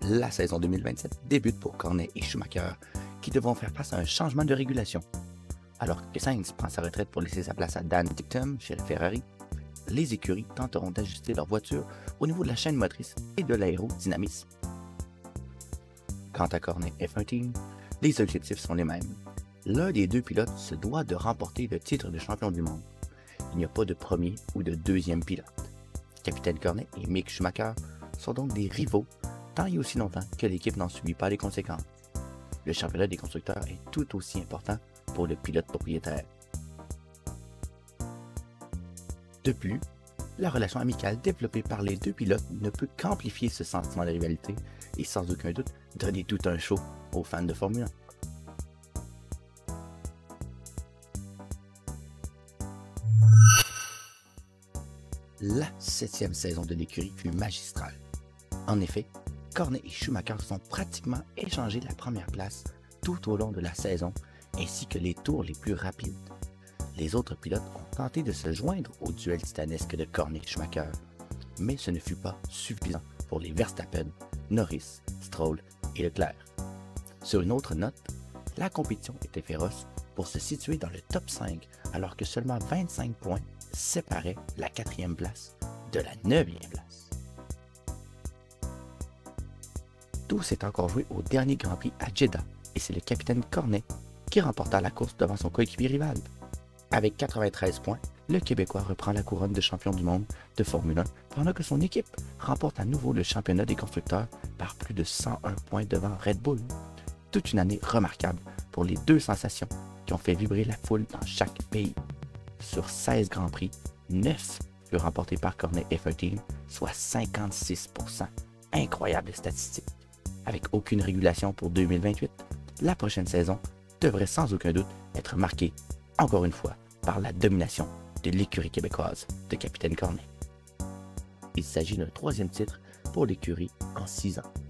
La saison 2027 débute pour Cornet et Schumacher, qui devront faire face à un changement de régulation. Alors que Sainz prend sa retraite pour laisser sa place à Dan Ticktum chez Ferrari, les écuries tenteront d'ajuster leur voiture au niveau de la chaîne motrice et de l'aérodynamisme. Quant à Cornet F1 Team, les objectifs sont les mêmes. L'un des deux pilotes se doit de remporter le titre de champion du monde. Il n'y a pas de premier ou de deuxième pilote. Capitaine Cornet et Mick Schumacher sont donc des rivaux tant et aussi longtemps que l'équipe n'en subit pas les conséquences. Le championnat des constructeurs est tout aussi important pour le pilote propriétaire. De plus, la relation amicale développée par les deux pilotes ne peut qu'amplifier ce sentiment de rivalité et sans aucun doute donner tout un show aux fans de Formule 1. La 7e saison de l'écurie fut magistrale. En effet, Cornet et Schumacher sont pratiquement échangés la première place tout au long de la saison, ainsi que les tours les plus rapides. Les autres pilotes ont tenté de se joindre au duel titanesque de Cornet et Schumacher, mais ce ne fut pas suffisant pour les Verstappen, Norris, Stroll et Leclerc. Sur une autre note, la compétition était féroce pour se situer dans le top 5 alors que seulement 25 points séparaient la 4e place de la 9e place. Tout s'est encore joué au dernier Grand Prix à Jeddah et c'est le capitaine Cornet qui remporta la course devant son coéquipier rival. Avec 93 points, le Québécois reprend la couronne de champion du monde de Formule 1 pendant que son équipe remporte à nouveau le championnat des constructeurs par plus de 101 points devant Red Bull. Toute une année remarquable pour les deux sensations qui ont fait vibrer la foule dans chaque pays. Sur 16 Grands Prix, 9 furent remportés par Cornet F1 Team, soit 56%. Incroyable statistique. Avec aucune régulation pour 2028, la prochaine saison devrait sans aucun doute être marquée, encore une fois, par la domination de l'écurie québécoise de Capitaine Cornet. Il s'agit d'un 3e titre pour l'écurie en 6 ans.